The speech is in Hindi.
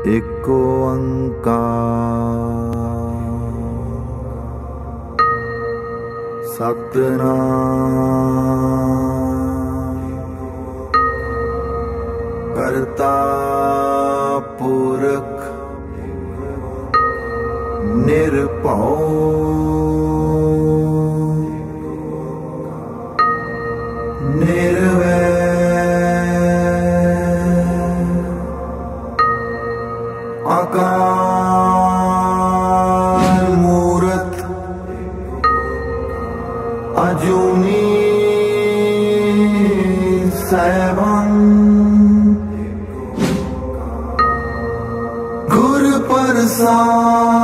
एक ओंकार सतनाम करता पुरख निर्भौ अकाल मूरत अजूनी सैभं गुर प्रसाद